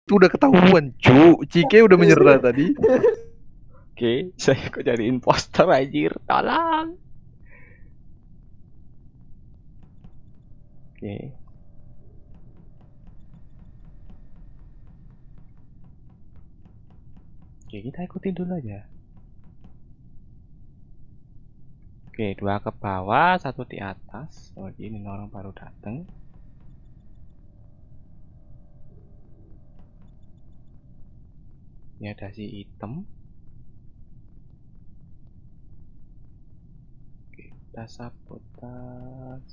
Itu udah ketahuan, cu. Cike udah menyerah tadi. Oke, saya kok jadi imposter anjir. Tolong. Oke. Oke, kita ikutin dulu aja. Oke, 2 ke bawah, 1 di atas. Oh, ini orang baru datang. Ini ada si item. Oke, kita sabotas.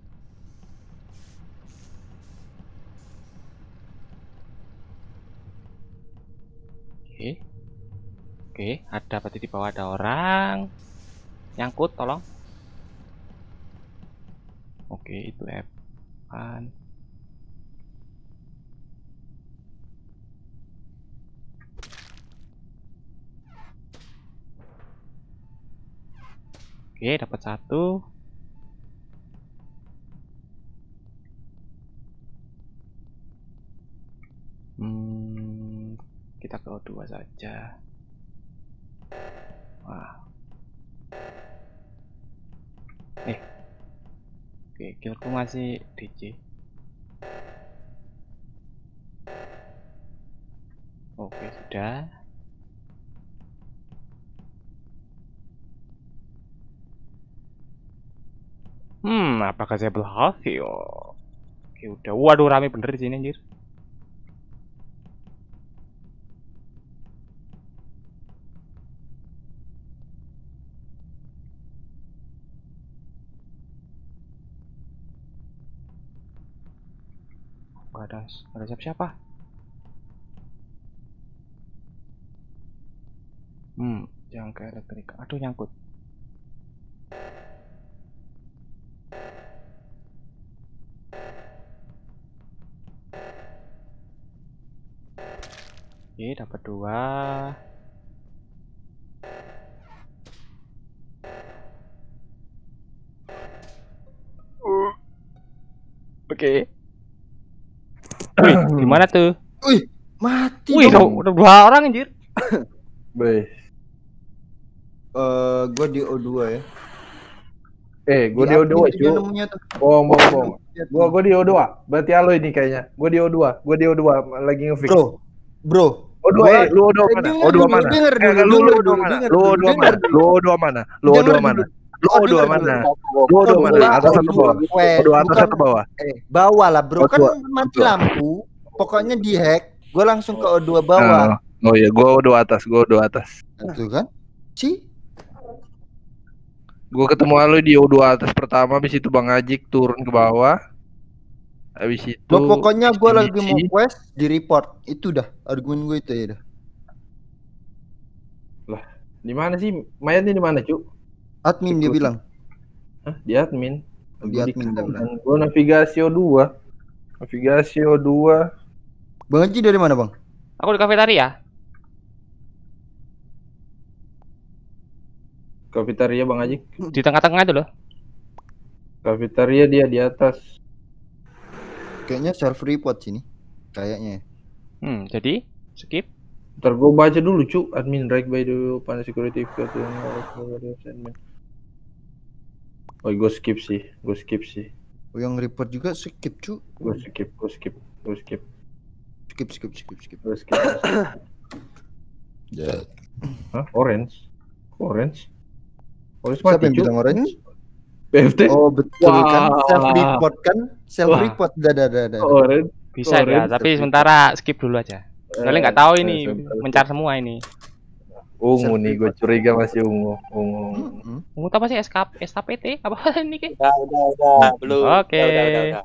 Oke. Oke, ada berarti di bawah ada orang. Nyangkut, tolong. Oke, itu Evan. Oke, dapat 1. Kita ke O2 saja. Wah. Oke, killku masih DC. Oke, sudah. Apakah saya berhasil? Oke, udah. Waduh, rame bener di sini anjir. Gak ada siapa-siapa. Jangan ke elektrik. Aduh, nyangkut. Oke, dapat 2. Oke. Wih, gimana tuh? Wih, mati. Wih, udah 2 orang anjir. Beh. Gue di O2 ya. Gue di O2, cu. Bohong. Gue di O2. Berarti halo ini kayaknya. Gue di O2 lagi ngefix. Bro. O2, lu O2 mana? O2 mana? Lu O2 mana? Lu O2 mana? Lu O2 mana? Lu O2 mana? Lu O2 mana? Lu O2 mana? Atas atau bawah? O2 atas atau bawah? Bawah lah, bro. Kan mati lampu. Pokoknya di hack. Gue langsung ke O2 bawah. Oh iya, gue O2 atas. Itu kan? Gue ketemu lu di O2 atas pertama, habis itu Bang Ajik turun ke bawah. Habis itu pokoknya gue lagi mau quest di report. Itu dah argumen gue itu ya dah. Lah, di mana sih? Mayatnya di mana, Cuk? Admin dia bilang. Hah, di admin. Di admin dia bilang. Gue navigasi O2. Bang Haji dari mana, Bang? Aku di kafetaria. Kafetaria Bang Haji. Di tengah-tengah itu loh. Kafetaria dia di atas. Kayaknya self report sini. Kayaknya. Jadi skip. Ntar gue baca dulu, Cuk. Admin right by the Pan Security admin. Oh, gue skip sih. Oh, yang report juga skip, Cuk. Gue skip. Skip. Ya. Hah? Orange. Siapa yang bilang orange? PFT? Oh, betul kan. Self report. Dah. Orange. Bisa ya, tapi sementara skip dulu aja. Soalnya nggak tahu ini, mencar semua ini. Ungu nih, gue curiga masih ungu. Ungu apa sih SKPT? Apa ini ke? Udah, belum. Oke. Udah.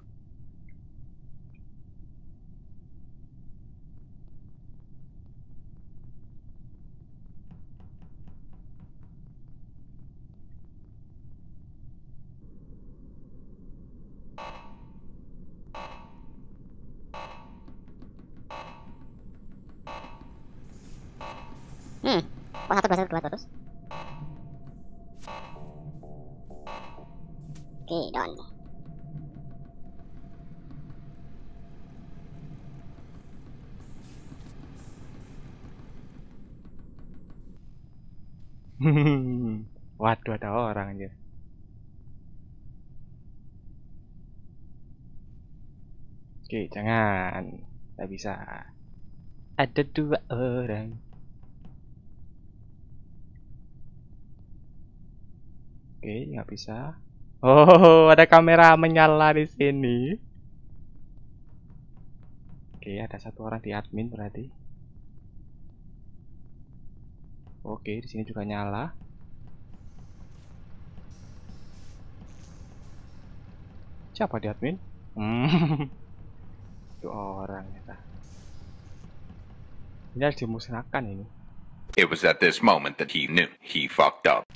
Satu dua terus. Oke, done. Waduh, ada orang aja. Oke, jangan. Nggak bisa. Ada 2 orang. Oke, nggak bisa. Oh, ada kamera menyala di sini. Oke, ada 1 orang di admin berarti. Oke, di sini juga nyala. Siapa di admin? Itu orang ya. Ini harus dimusnahkan ini. It was at this moment that he knew he fucked up.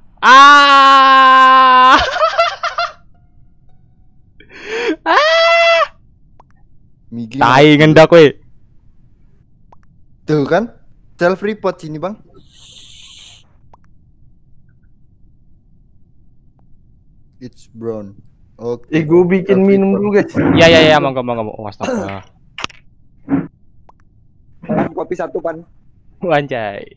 Ah! Ah! Migi. Tai ngendak we. Tuh kan? Self report sini, Bang. It's brown. Oke. Gue bikin minum dulu guys. Ya, monggo. Oh, astaga. Kopi 1 pan. Anjay.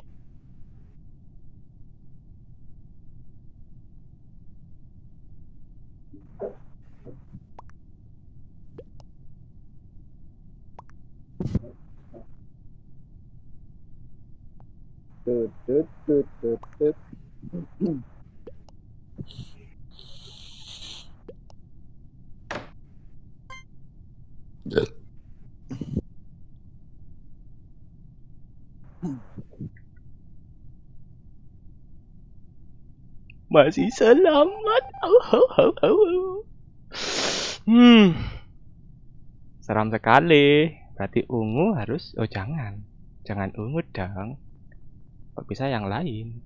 Tut. Masih selamat. Seram sekali. Berarti ungu harus. Oh, jangan ungu dong. Kok bisa yang lain?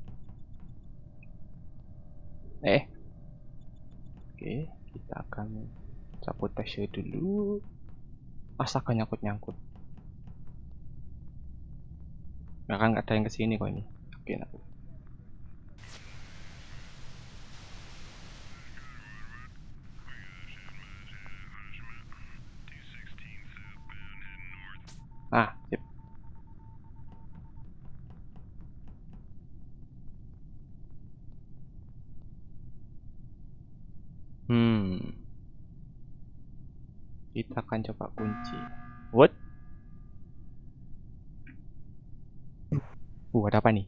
Oke, kita akan sabotase dulu. Astaga, nyangkut. Nggak ada yang kesini kok ini. Oke, nah. Sip. Kita akan coba kunci. What? Ada apa nih?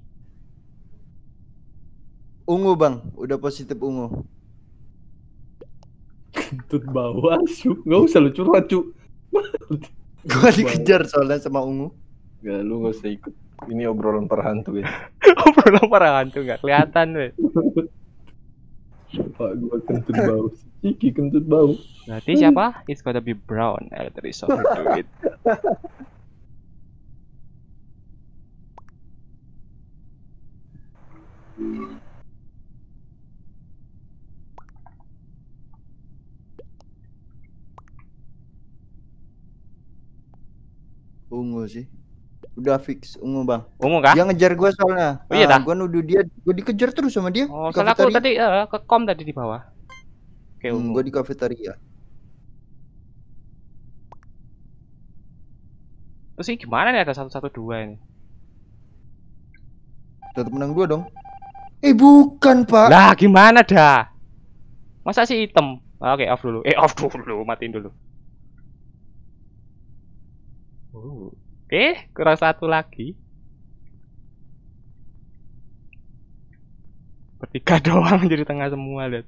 Ungu, Bang. Udah positif ungu. Kentut bawah, nggak usah lu curhat, cu. Gua dikejar soalnya sama ungu. Gak, lu nggak usah ikut. Ini obrolan para hantu guys. Obrolan para hantu nggak kelihatan, weh. Pak, gua kentut bau. Iki kentut bau. Berarti siapa? It's gotta be brown. There is over to it. Ungu sih. Udah fix ungu, Bang. Ungu kah? Dia ngejar gua soalnya. Oh iya dah. Gua nuduh dia, gua dikejar terus sama dia. Oh, Di soalnya aku kafetaria. tadi ke kom tadi di bawah. Oke, ungu. Gua di kafetaria. Terus ini gimana nih, ada 112 ini? Tetap menang 2 dong. Bukan, Pak. Lah, gimana dah? Masa sih hitam? Oke, off dulu. Matiin dulu. Oke, kurang 1 lagi. Bertiga doang jadi tengah semua, lihat.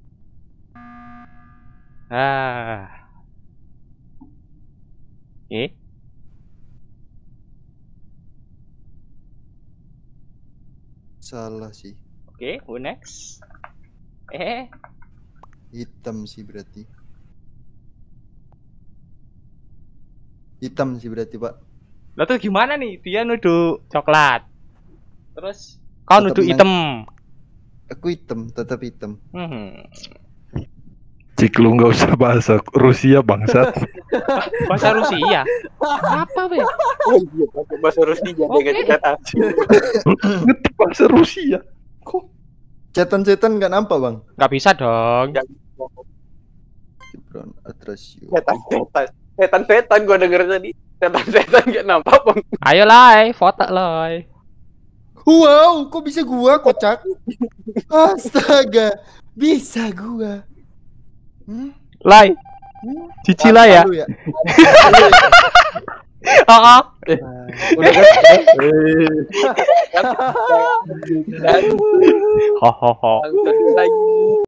Oke. Salah sih. Oke, who next? Hitam sih berarti. Hitam sih berarti, Pak. Lah terus gimana nih? Dia nuduh coklat. Terus kau Tetep nuduh hitam. Aku hitam, tetap hitam. Cik, lu nggak usah bahasa Rusia bangsat. Bahasa Rusia. Apa, Be? Oh iya, pakai bahasa Rusia Oke. dengan kata. Ngetik bahasa Rusia. Kok Setan-setan nggak nampak, Bang? Nggak bisa dong. Brown Atrasio. Setan gua denger tadi. Setan gak nampak, Bang. Ayo, Lai, foto, Lai. Wow, kok bisa gua kocak? Astaga, bisa gua. Lai. Cici lah ya. Lalu Udah kan? Ho ho ho. Lagi.